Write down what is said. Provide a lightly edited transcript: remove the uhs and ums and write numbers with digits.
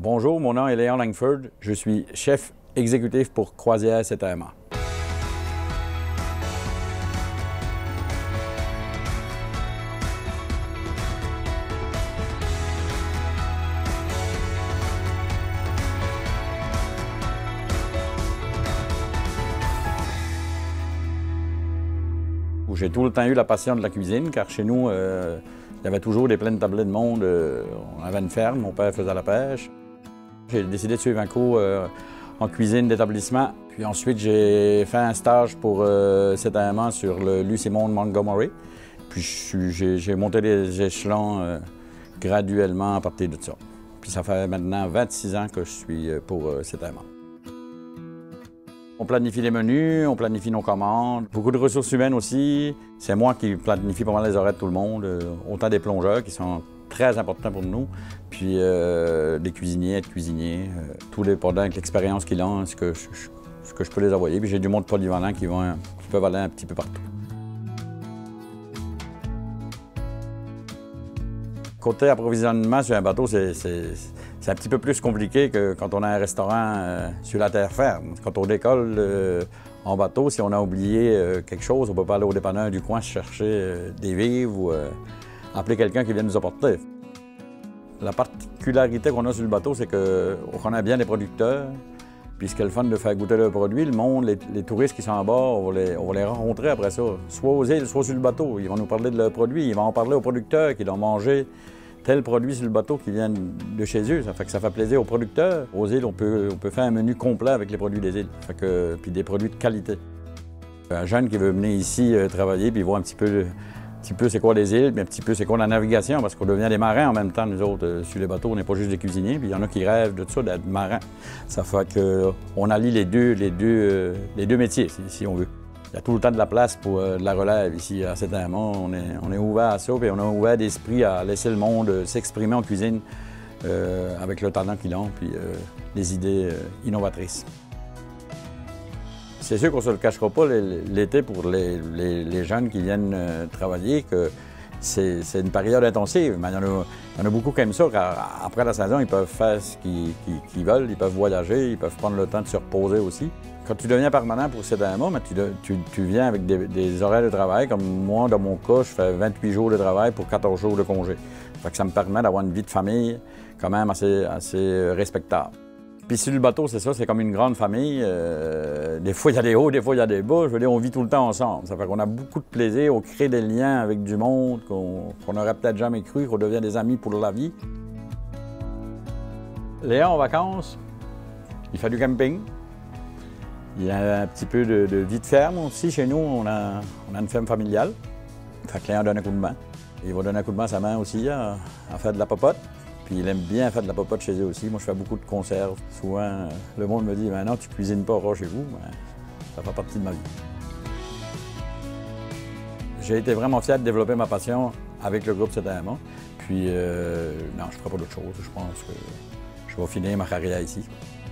Bonjour, mon nom est Léon Langford. Je suis chef exécutif pour Croisière CTMA. J'ai tout le temps eu la passion de la cuisine, car chez nous, il y avait toujours des pleines tablées de monde. On avait une ferme, mon père faisait la pêche. J'ai décidé de suivre un cours en cuisine d'établissement. Puis ensuite, j'ai fait un stage pour CTMA sur le Lucimon de Montgomery. Puis j'ai monté les échelons graduellement à partir de ça. Puis ça fait maintenant 26 ans que je suis pour CTMA. On planifie les menus, on planifie nos commandes. Beaucoup de ressources humaines aussi. C'est moi qui planifie pas mal les horaires de tout le monde. Autant des plongeurs qui sont très importants pour nous, puis des cuisiniers, aides-cuisiniers, tous les pendant avec l'expérience qu'ils ont, ce que je peux les envoyer. Puis j'ai du monde polyvalent qui peuvent aller un petit peu partout. Côté approvisionnement sur un bateau, c'est un petit peu plus compliqué que quand on a un restaurant sur la terre ferme. Quand on décolle en bateau, si on a oublié quelque chose, on ne peut pas aller au dépanneur du coin chercher des vivres ou appeler quelqu'un qui vient nous apporter. La particularité qu'on a sur le bateau, c'est qu'on connaît bien les producteurs. Puis ce qui est le fun de faire goûter leurs produits, le monde, les touristes qui sont à bord, on va les rencontrer après ça, soit aux îles, soit sur le bateau. Ils vont nous parler de leurs produits, ils vont en parler aux producteurs qui ont mangé tel produit sur le bateau qui vient de chez eux. Ça fait que ça fait plaisir aux producteurs. Aux îles, on peut faire un menu complet avec les produits des îles, puis des produits de qualité. Un jeune qui veut venir ici travailler puis voir un petit peu c'est quoi les îles, mais un petit peu c'est quoi la navigation, parce qu'on devient des marins en même temps, nous autres, sur les bateaux, on n'est pas juste des cuisiniers, puis il y en a qui rêvent de ça, d'être marins. Ça fait qu'on allie les deux métiers, si on veut. Il y a tout le temps de la place pour de la relève ici à CTMA. On est ouvert à ça, puis on a ouvert d'esprit à laisser le monde s'exprimer en cuisine avec le talent qu'ils ont, puis les idées innovatrices. C'est sûr qu'on ne se le cachera pas l'été pour les jeunes qui viennent travailler, que c'est une période intensive. Mais il y en a beaucoup qui aiment ça, car après la saison, ils peuvent faire ce qu'ils veulent, ils peuvent voyager, ils peuvent prendre le temps de se reposer aussi. Quand tu deviens permanent pour CTMA, tu viens avec des horaires de travail. Comme moi, dans mon cas, je fais 28 jours de travail pour 14 jours de congé. Ça me permet d'avoir une vie de famille quand même assez respectable. Puis sur le bateau, c'est ça, c'est comme une grande famille. Des fois, il y a des hauts, des fois, il y a des bas. Je veux dire, on vit tout le temps ensemble. Ça fait qu'on a beaucoup de plaisir, on crée des liens avec du monde qu'on n'aurait peut-être jamais cru, qu'on devient des amis pour la vie. Léon, en vacances, il fait du camping. Il y a un petit peu de vie de ferme aussi. Chez nous, on a une ferme familiale. Fait que Léon donne un coup de main. Il va donner un coup de main à sa main aussi à faire de la popote. Puis il aime bien faire de la popote chez eux aussi. Moi, je fais beaucoup de conserves. Souvent, le monde me dit « Maintenant, tu cuisines pas rare chez vous. » Ça fait partie de ma vie. J'ai été vraiment fier de développer ma passion avec le groupe CTMA. Puis, non, je ne ferai pas d'autre chose. Je pense que je vais finir ma carrière ici.